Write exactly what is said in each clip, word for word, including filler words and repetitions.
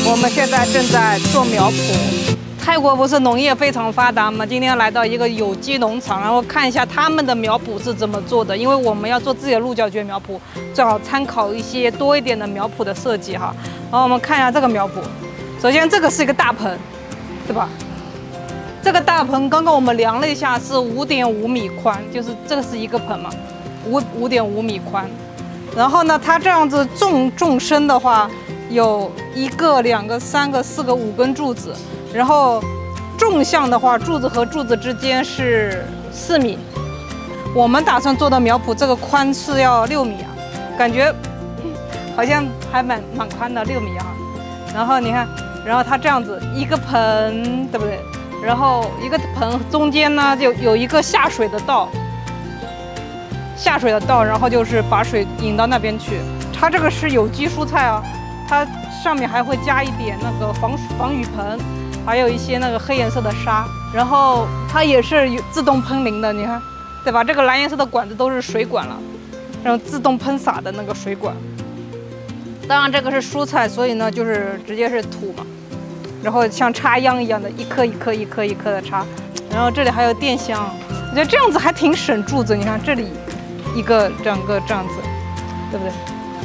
我们现在正在做苗圃。泰国不是农业非常发达吗？今天来到一个有机农场，然后看一下他们的苗圃是怎么做的。因为我们要做自己的鹿角蕨苗圃，最好参考一些多一点的苗圃的设计哈。然后我们看一下这个苗圃，首先这个是一个大盆，对吧？这个大盆刚刚我们量了一下是五点五米宽，就是这个是一个盆嘛，五五点五米宽。然后呢，它这样子纵纵深的话，有一个、两个、三个、四个、五根柱子。然后纵向的话，柱子和柱子之间是四米。我们打算做的苗圃这个宽是要六米啊，感觉好像还蛮蛮宽的，六米啊。然后你看，然后它这样子一个盆，对不对？然后一个盆中间呢就有一个下水的道，下水的道，然后就是把水引到那边去。它这个是有机蔬菜啊，它上面还会加一点那个防防雨盆。还有一些那个黑颜色的沙，然后它也是有自动喷淋的，你看，对吧？这个蓝颜色的管子都是水管了，然后自动喷洒的那个水管。当然这个是蔬菜，所以呢就是直接是土嘛，然后像插秧一样的，一颗一颗一颗一颗的插。然后这里还有电箱，我觉得这样子还挺省柱子。你看这里一个两个这样子，对不对？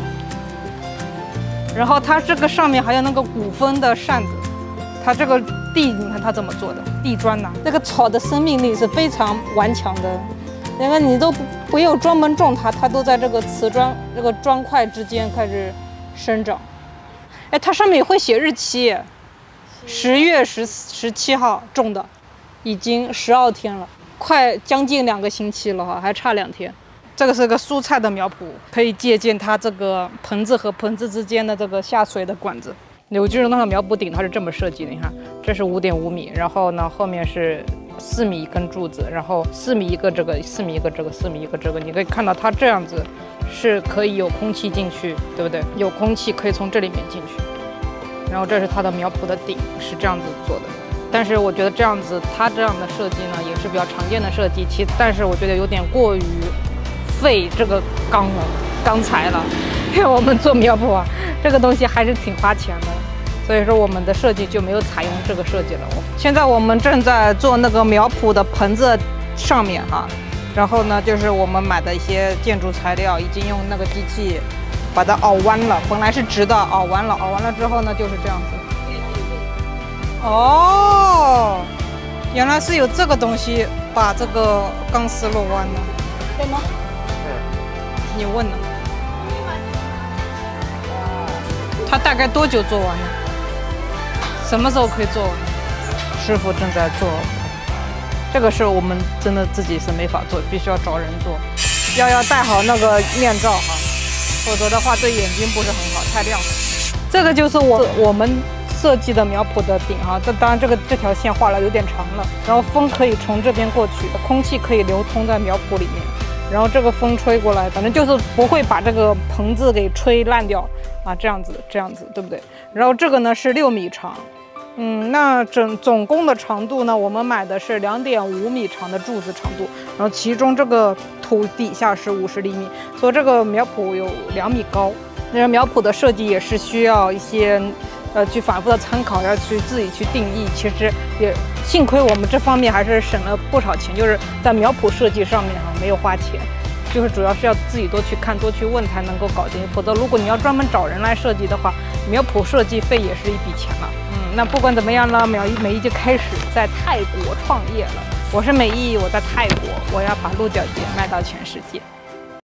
然后它这个上面还有那个鼓风的扇子。它这个地，你看它怎么做的？地砖呐、啊，这个草的生命力是非常顽强的，因为你都不用专门种它，它都在这个瓷砖这个砖块之间开始生长。哎，它上面也会写日期，十月十十七号种的，已经十二天了，快将近两个星期了哈，还差两天。这个是个蔬菜的苗圃，可以借鉴它这个盆子和盆子之间的这个下水的管子。有机农场苗圃顶它是这么设计的，你看，这是五点五米，然后呢后面是四米一根柱子，然后四米一个这个，四米一个这个，四米一个这个，你可以看到它这样子是可以有空气进去，对不对？有空气可以从这里面进去。然后这是它的苗圃的顶是这样子做的，但是我觉得这样子它这样的设计呢也是比较常见的设计，其但是我觉得有点过于费这个钢了钢材了，因为我们做苗圃啊，这个东西还是挺花钱的。所以说我们的设计就没有采用这个设计了。现在我们正在做那个苗圃的盆子上面哈，然后呢就是我们买的一些建筑材料，已经用那个机器把它凹弯了，本来是直的，凹弯了，凹完了之后呢就是这样子。哦，原来是有这个东西把这个钢丝弄弯的，对吗？对。你问呢？它大概多久做完呢？什么时候可以做完？师傅正在做，这个是我们真的自己是没法做，必须要找人做，要要戴好那个面罩哈，否则的话对眼睛不是很好，太亮了。这个就是我我们设计的苗圃的顶哈，这当然这个这条线画了有点长了，然后风可以从这边过去，空气可以流通在苗圃里面，然后这个风吹过来，反正就是不会把这个棚子给吹烂掉啊，这样子这样子对不对？然后这个呢是六米长。嗯，那整总共的长度呢，我们买的是两点五米长的柱子长度，然后其中这个土底下是五十厘米，所以这个苗圃有两米高。那个苗圃的设计也是需要一些，呃，去反复的参考，要去自己去定义。其实也幸亏我们这方面还是省了不少钱，就是在苗圃设计上面哈没有花钱，就是主要是要自己多去看、多去问才能够搞定。否则如果你要专门找人来设计的话，苗圃设计费也是一笔钱了。那不管怎么样呢，苗一美意就开始在泰国创业了。我是美意，我在泰国，我要把鹿角蕨卖到全世界。